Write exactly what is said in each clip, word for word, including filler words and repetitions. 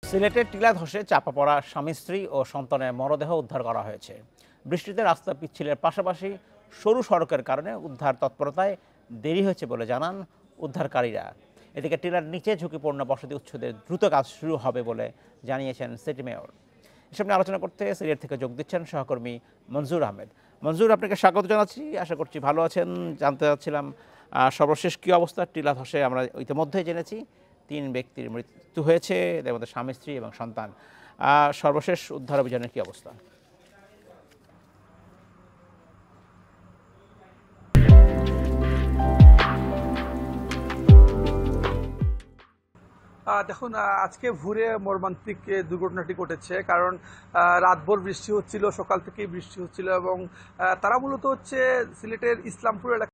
সিলেটের টিলা ধসে চাপা পড়া স্বামী স্ত্রী ও সন্তানের মরদেহ উদ্ধার করা হয়েছে। বৃষ্টিতে রাস্তা পিচ্ছিলের পাশাপাশি সরু সড়কের কারণে উদ্ধার তৎপরতায় দেরি হয়েছে বলে জানান উদ্ধারকারীরা। এদিকে টিলার নিচে ঝুঁকিপূর্ণ বসতি উচ্ছেদের দ্রুত কাজ শুরু হবে বলে জানিয়েছেন সিটি মেয়র। এসব নিয়ে আলোচনা করতে সিলেট থেকে যোগ দিচ্ছেন সহকর্মী মনজুর আহমেদ। মনজুর, আপনাকে স্বাগত জানাচ্ছি, আশা করছি ভালো আছেন। জানতে চাচ্ছিলাম সর্বশেষ কী অবস্থা টিলা ধসে? আমরা ইতিমধ্যেই জেনেছি তিন ব্যক্তির মৃত্যু হয়েছে, এদের মধ্যে স্বামী স্ত্রী এবং সন্তান। সর্বশেষ উদ্ধার অভিযানের কী অবস্থা? দেখুন, আজকে ভোরে মর্মান্তিক দুর্ঘটনাটি ঘটেছে, কারণ রাতভর বৃষ্টি হচ্ছিল, সকাল থেকেই বৃষ্টি হচ্ছিল এবং তারা মূলত হচ্ছে সিলেটের ইসলামপুর এলাকা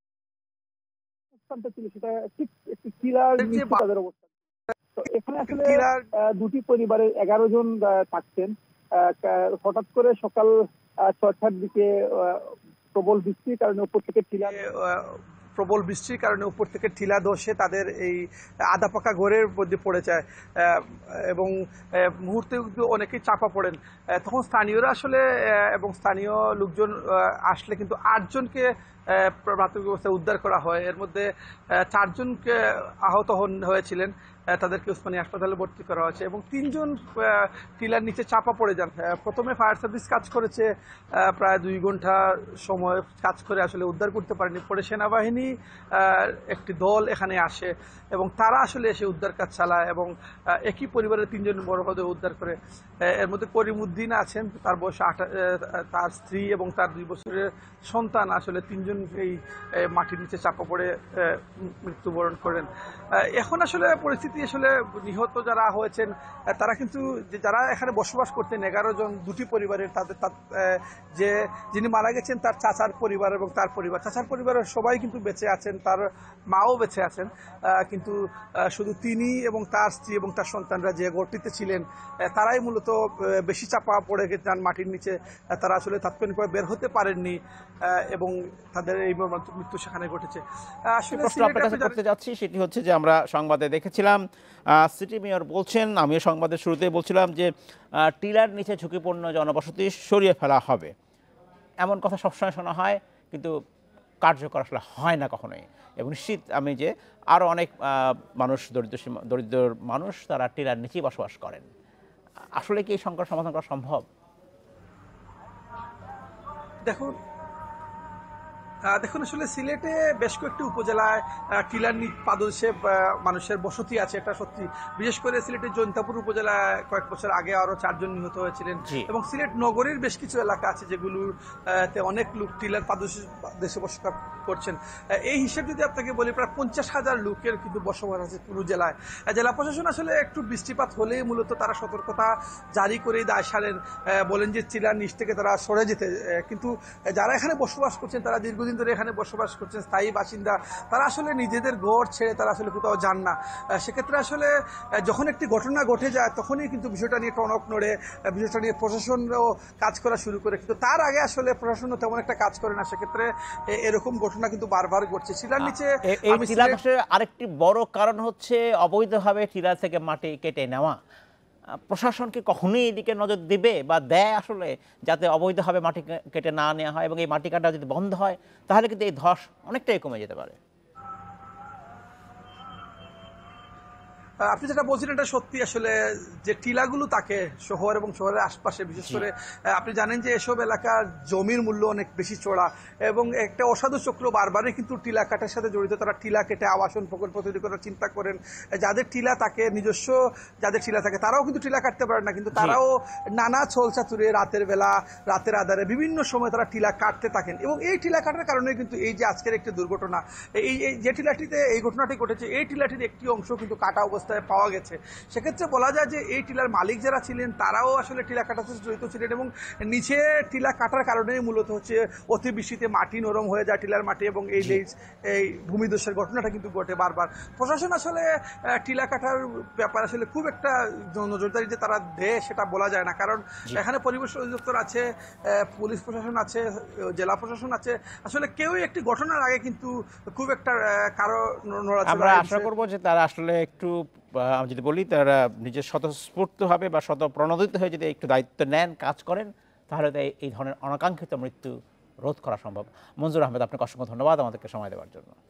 এখানে আসলে দুটি পরিবারের এগারো জন থাকতেন। হঠাৎ করে সকাল ছয়টার দিকে প্রবল বৃষ্টির কারণে উপর থেকে টিলা প্রবল বৃষ্টির কারণে উপর থেকে টিলা ধসে তাদের এই আধা পাকা ঘরের মধ্যে পড়ে যায় এবং মুহূর্তে অনেকেই চাপা পড়েন। তখন স্থানীয়রা আসলে এবং স্থানীয় লোকজন আসলে কিন্তু আটজনকে প্রাথমিক অবস্থায় উদ্ধার করা হয়। এর মধ্যে চারজনকে আহত হয়েছিলেন, তাদেরকে উসমানী হাসপাতালে ভর্তি করা হয়েছে এবং তিনজন টিলার নিচে চাপা পড়ে যান। প্রথমে ফায়ার সার্ভিস কাজ করেছে প্রায় দুই ঘন্টা সময় কাজ করে আসলে উদ্ধার করতে পারেনি। পরে সেনাবাহিনী একটি দল এখানে আসে এবং তারা আসলে এসে উদ্ধার কাজ চালায় এবং একই পরিবারের তিনজন মরদেহ উদ্ধার করে। এর মধ্যে করিমউদ্দিন আছেন, তার বয়স আটা, তার স্ত্রী এবং তার দুই বছরের সন্তান আসলে তিনজন এই মাটির নিচে চাপা পড়ে মৃত্যুবরণ করেন। এখন আসলে পরিস্থিতি আসলে নিহত যারা হয়েছেন তারা কিন্তু যারা এখানে বসবাস করতেন এগারো জন, দুটি পরিবারের, তাদের যে যিনি মারা গেছেন তার চাচার পরিবার এবং তার পরিবার, চাচার পরিবারের সবাই কিন্তু বেঁচে আছেন, তার মাও বেঁচে আছেন, কিন্তু শুধু তিনি এবং তার স্ত্রী এবং তার সন্তানরা যে ঘরটিতে ছিলেন তারাই মূলত বেশি চাপা পড়ে যান মাটির নিচে। তারা আসলে তাৎক্ষণিকভাবে বের হতে পারেননি এবং তাদের এই মর্মান্তিক মৃত্যু সেখানে ঘটেছে। আসলে প্রশ্ন আপনার কাছে করতে যাচ্ছি সেটি হচ্ছে যে আমরা সংবাদে দেখেছিলাম সিটি মেয়র বলছেন, আমিও সংবাদের শুরুতেই বলছিলাম যে টিলার নিচে ঝুঁকিপূর্ণ জনবসতি সরিয়ে ফেলা হবে, এমন কথা সবসময় শোনা হয়, কিন্তু কার্যকর আসলে হয় না কখনোই। এবং নিশ্চিত আমি যে আরও অনেক মানুষ, দরিদ্র দরিদ্র মানুষ, তারা টিলার নিচেই বসবাস করেন। আসলে কি এই সংকট সমাধান করা সম্ভব? দেখুন দেখুন আসলে সিলেটে বেশ কয়েকটি উপজেলায় টিলার পাদদেশে মানুষের বসতি আছে, এটা সত্যি। বিশেষ করে সিলেটের জৈন্তাপুর উপজেলায় কয়েক বছর আগে আরো চারজন নিহত হয়েছিলেন এবং সিলেট নগরীর বেশ কিছু এলাকা আছে যেগুলোতে অনেক লোক টিলার পাদদেশে বসবাস করছেন। এই হিসেব যদি আপনাকে বলি, প্রায় পঞ্চাশ হাজার লোকের কিন্তু বসবাস আছে পুরো জেলায়। জেলা প্রশাসন আসলে একটু বৃষ্টিপাত হলেই মূলত তারা সতর্কতা জারি করেই দায় সারেন, বলেন যে টিলার নিচ থেকে তারা সরে যেতে। কিন্তু যারা এখানে বসবাস করছেন, তারা দীর্ঘদিন ধরে এখানে বসবাস করছেন, স্থায়ী বাসিন্দা, তারা আসলে নিজেদের ঘর ছেড়ে তারা আসলে কোথাও যান না। সেক্ষেত্রে আসলে যখন একটি ঘটনা ঘটে যায় তখনই কিন্তু বিষয়টা নিয়ে টনক নড়ে, বিষয়টা নিয়ে প্রশাসনও কাজ করা শুরু করে, কিন্তু তার আগে আসলে প্রশাসনও তেমন একটা কাজ করে না। সেক্ষেত্রে এরকম ঘটনা কিন্তু বারবার ঘটছে। টিলার নিচে টিলা ধসের আরেকটি বড় কারণ হচ্ছে অবৈধভাবে টিলা থেকে মাটি কেটে নেওয়া। প্রশাসন কি কখনোই এদিকে নজর দেবে বা দেয় আসলে, যাতে অবৈধভাবে মাটি কেটে না নেওয়া হয় এবং এই মাটি কাটা যদি বন্ধ হয় তাহলে কিন্তু এই ধস অনেকটাই কমে যেতে পারে? আপনি যেটা বলছেন এটা সত্যি। আসলে যে টিলাগুলো থাকে শহর এবং শহরের আশপাশে, বিশেষ করে আপনি জানেন যে এসব এলাকার জমির মূল্য অনেক বেশি চড়া এবং একটা অসাধু চক্র বারবারই কিন্তু টিলা কাটার সাথে জড়িত। তারা টিলা কেটে আবাসন প্রকল্প তৈরি করার চিন্তা করেন। যাদের টিলা থাকে, নিজস্ব যাদের টিলা থাকে, তারাও কিন্তু টিলা কাটতে পারে না, কিন্তু তারাও নানা ছলচাতুরে রাতের বেলা, রাতের আধারে বিভিন্ন সময় তারা টিলা কাটতে থাকেন এবং এই টিলা কাটার কারণে কিন্তু এই যে আজকের একটি দুর্ঘটনা, এই যে টিলাটিতে এই ঘটনাটি ঘটেছে, এই টিলাটির একটি অংশ কিন্তু কাটা অবস্থা পাওয়া গেছে। সেক্ষেত্রে বলা যায় যে এই টিলার মালিক যারা ছিলেন তারাও আসলে টিলা কাটাতে জড়িত ছিলেন এবং নিচে টিলা কাটার কারণেই মূলত হচ্ছে অতিবৃষ্টিতে মাটি নরম হয়ে যায় টিলার মাটি এবং এই এই ভূমিধসের ঘটনাটা কিন্তু ঘটে বারবার। প্রশাসন আসলে টিলা কাটার ব্যাপার আসলে খুব একটা নজরদারি যে তারা দেয় সেটা বলা যায় না, কারণ এখানে পরিবেশ অধিদপ্তর আছে, পুলিশ প্রশাসন আছে, জেলা প্রশাসন আছে, আসলে কেউই একটি ঘটনার আগে কিন্তু খুব একটা কারো আমরা আশা করবো যে তারা আসলে একটু আমি যদি বলি তারা নিজের স্বতঃস্ফূর্তভাবে বা স্বতঃপ্রণোদিত হয়ে যদি একটু দায়িত্ব নেন, কাজ করেন, তাহলে তো এই ধরনের অনাকাঙ্ক্ষিত মৃত্যু রোধ করা সম্ভব। মঞ্জুর আহমেদ, আপনাকে অসংখ্য ধন্যবাদ আমাদেরকে সময় দেওয়ার জন্য।